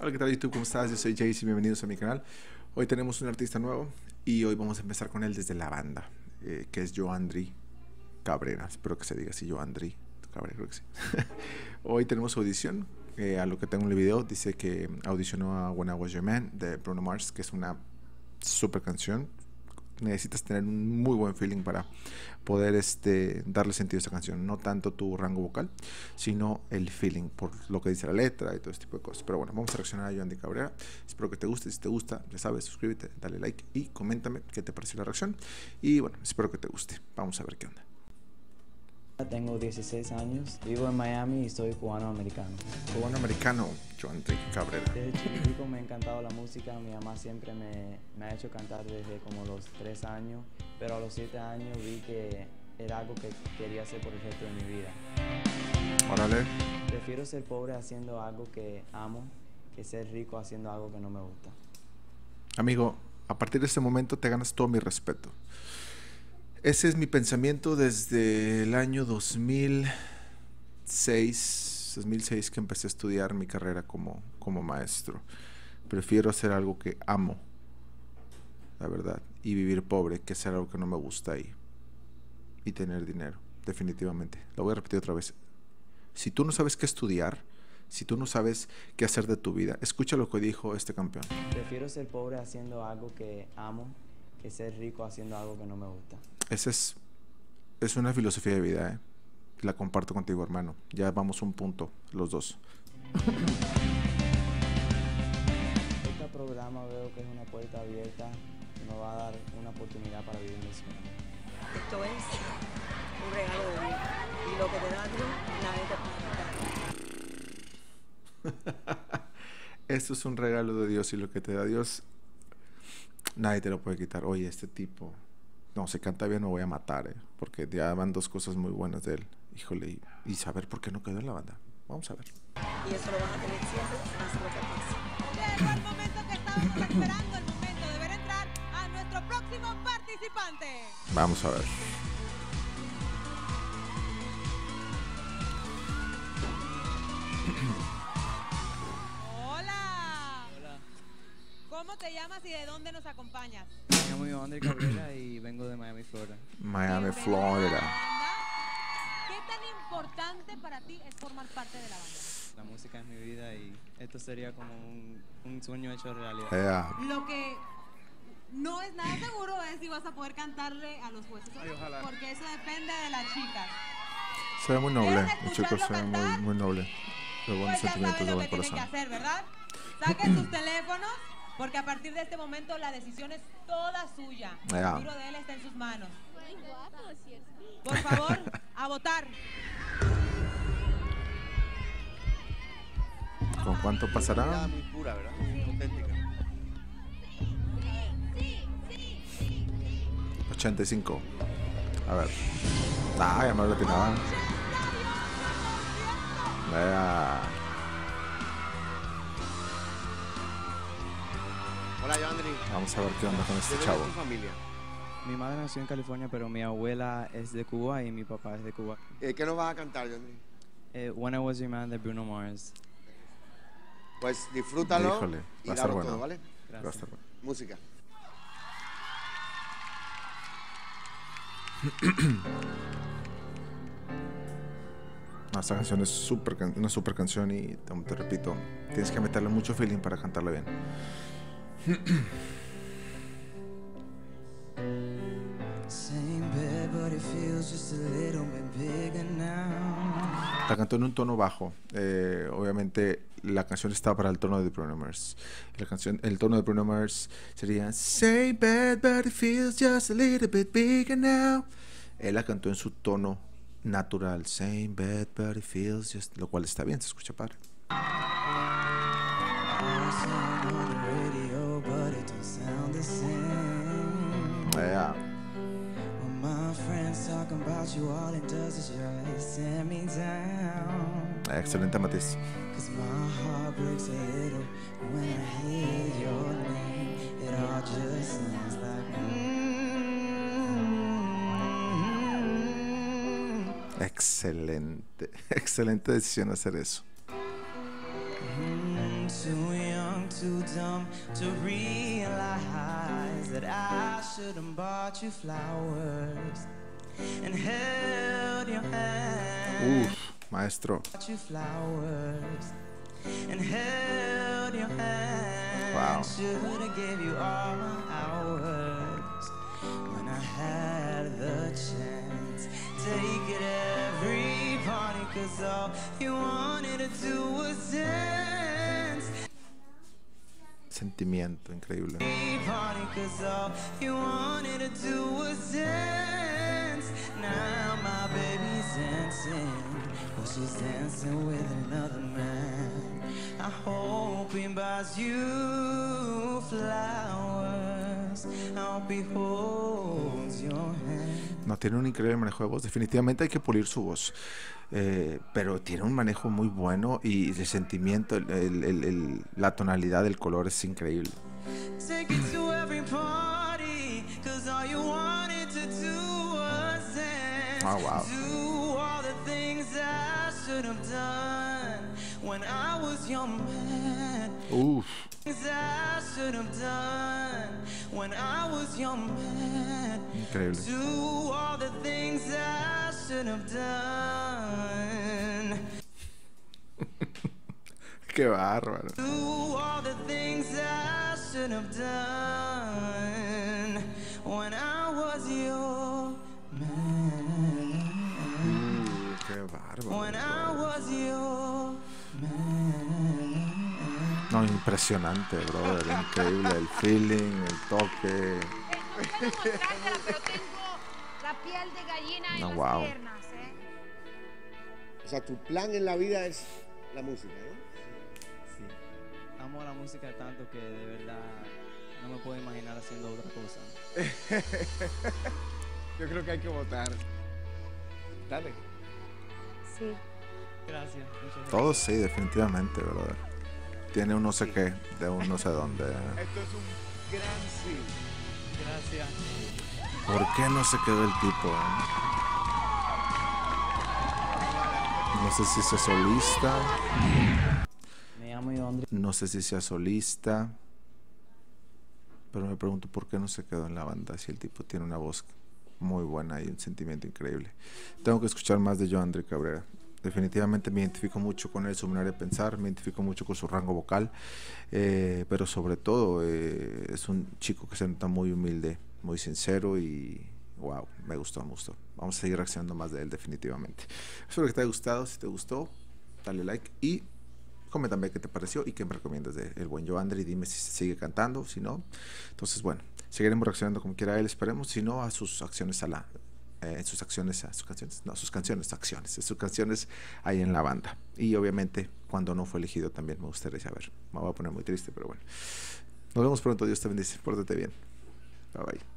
Hola, ¿qué tal YouTube? ¿Cómo estás? Yo soy Jace y bienvenidos a mi canal. Hoy tenemos un artista nuevo y hoy vamos a empezar con él desde la banda, que es Joandri Cabrera. Espero que se diga así, Joandri Cabrera, creo que sí. Hoy tenemos audición. A lo que tengo en el video dice que audicionó a When I Was Your Man de Bruno Mars, que es una super canción. Necesitas tener un muy buen feeling para poder darle sentido a esta canción. No tanto tu rango vocal, sino el feeling, por lo que dice la letra y todo este tipo de cosas. Pero bueno, vamos a reaccionar a Joandri Cabrera. Espero que te guste. Si te gusta, ya sabes, suscríbete, dale like y coméntame qué te pareció la reacción. Y bueno, espero que te guste. Vamos a ver qué onda. Tengo 16 años, vivo en Miami y soy cubano-americano. Cubano-americano, Joandri Cabrera. Desde chiquitico me ha encantado la música, mi mamá siempre me ha hecho cantar desde como los 3 años, pero a los 7 años vi que era algo que quería hacer por el resto de mi vida. Órale. Prefiero ser pobre haciendo algo que amo que ser rico haciendo algo que no me gusta. Amigo, a partir de este momento te ganas todo mi respeto. Ese es mi pensamiento desde el año 2006 que empecé a estudiar mi carrera como maestro. Prefiero hacer algo que amo, la verdad, y vivir pobre que hacer algo que no me gusta y tener dinero, definitivamente. Lo voy a repetir otra vez. Si tú no sabes qué estudiar, si tú no sabes qué hacer de tu vida, escucha lo que dijo este campeón. Prefiero ser pobre haciendo algo que amo que ser rico haciendo algo que no me gusta. Esa es una filosofía de vida, ¿eh? La comparto contigo, hermano. Ya vamos a un punto, los dos. Este programa veo que es una puerta abierta que me va a dar una oportunidad para vivir mi sueño. Esto es un regalo de Dios y lo que te da Dios, nadie te puede quitar. Esto es un regalo de Dios y lo que te da Dios, nadie te lo puede quitar. Oye, este tipo, no, se canta bien, me voy a matar, porque ya van dos cosas muy buenas de él. Híjole, y saber por qué no quedó en la banda. Vamos a ver. Y eso lo vas a tener siempre, pase lo que pase. Llegó el momento que estábamos esperando, el momento de ver entrar a nuestro próximo participante. Vamos a ver. Hola. Hola, ¿Cómo te llamas y de dónde nos acompañas? me llamo Joandri Cabrera y vengo de Miami, Florida. Miami, Bienvenido a la Florida. banda. ¿Qué tan importante para ti es formar parte de la banda? La música es mi vida y esto sería como un sueño hecho realidad. Yeah. Lo que no es nada seguro es si vas a poder cantarle a los jueces, Ay, ojalá. porque eso depende de las chicas. Se ve muy noble, ¿Quieren el chico escucharlo se ve cantar? muy noble. De buenos Pues ya sentimientos, saben de lo buen que tienen corazón. que hacer, ¿verdad? Saquen sus teléfonos, porque a partir de este momento la decisión es toda suya. El Ya. futuro de él está en sus manos. Por favor, a votar. ¿Con cuánto pasará? Muy pura, ¿verdad? Auténtica. 85. A ver. Ah, ya me lo atinaba. Vea. Hola, Joandri. Vamos a ver qué onda con ¿De este dónde chavo. es tu familia? Mi madre nació en California, pero mi abuela es de Cuba y mi papá es de Cuba. ¿Qué nos vas a cantar, Joandri? When I Was Your Man de Bruno Mars. Pues disfrútalo Híjole, y va a estar dalo bueno. todo, ¿vale? Va a Gracias. estar bueno. Música. No, esta canción es una super canción y te repito, tienes que meterle mucho feeling para cantarla bien. La cantó en un tono bajo. Obviamente la canción estaba para el tono de Bruno Mars. El tono de Bruno Mars sería Same bad but it feels just a little bit bigger now. Él la cantó en su tono natural. Same bad but it feels just, lo cual está bien, se escucha padre. Yeah. Excelente, Matiz. Excelente, excelente decisión hacer eso. Too young too dumb to realize that I should have bought you flowers and held your hand. Maestro. Bought you flowers and held your hand. Wow. Should have gave you all my hours when I had the chance. Take it every party, 'cause all you wanted to do was dance. Sentimiento increíble. Every party, 'cause all you wanted to do was dance. Now my baby's dancing, but she's dancing with another man. I hope he buys you flowers. I hope he holds your hand. No, tiene un increíble manejo de voz. Definitivamente hay que pulir su voz. Pero tiene un manejo muy bueno y el sentimiento, la tonalidad del color es increíble. Take it to every party, 'cause all you wanted to do was dance. Oh, wow. Do all the things I should have done when I was your man. Uf. Things I should have done when I was your man. Increíble. Do all the things I should have done. Qué bárbaro. Do all the things I should have done when I was your man. Qué bárbaro. When I was your man. No, impresionante, brother. Increíble el feeling, el toque. No puedo mostrártela, pero tengo la piel de gallina en No, las wow. piernas, ¿eh? O sea, tu plan en la vida es la música, ¿no? Sí. Amo la música tanto que de verdad no me puedo imaginar haciendo otra cosa. Yo creo que hay que votar. Dale. Sí. Gracias. Muchas gracias. Todos sí, definitivamente, brother. Tiene un no sé qué, de un no sé dónde. Esto es un gran sí. Gracias. ¿Por qué no se quedó el tipo? No sé si sea solista. Me llamo Yondri. No sé si sea solista. Pero me pregunto por qué no se quedó en la banda si el tipo tiene una voz muy buena y un sentimiento increíble. Tengo que escuchar más de Joandri Cabrera. Definitivamente me identifico mucho con él, su manera de pensar, me identifico mucho con su rango vocal, pero sobre todo es un chico que se nota muy humilde, muy sincero y wow, me gustó, me gustó. Vamos a seguir reaccionando más de él definitivamente. Espero que te haya gustado. Si te gustó, dale like y coméntame qué te pareció y qué me recomiendas de el buen Joandri. Dime si se sigue cantando, si no. Entonces, bueno, seguiremos reaccionando como quiera él, esperemos, si no a sus acciones sus canciones ahí en la banda. Y obviamente cuando no fue elegido también me gustaría saber. Me voy a poner muy triste, pero bueno. Nos vemos pronto. Dios te bendice. Pórtate bien. Bye bye.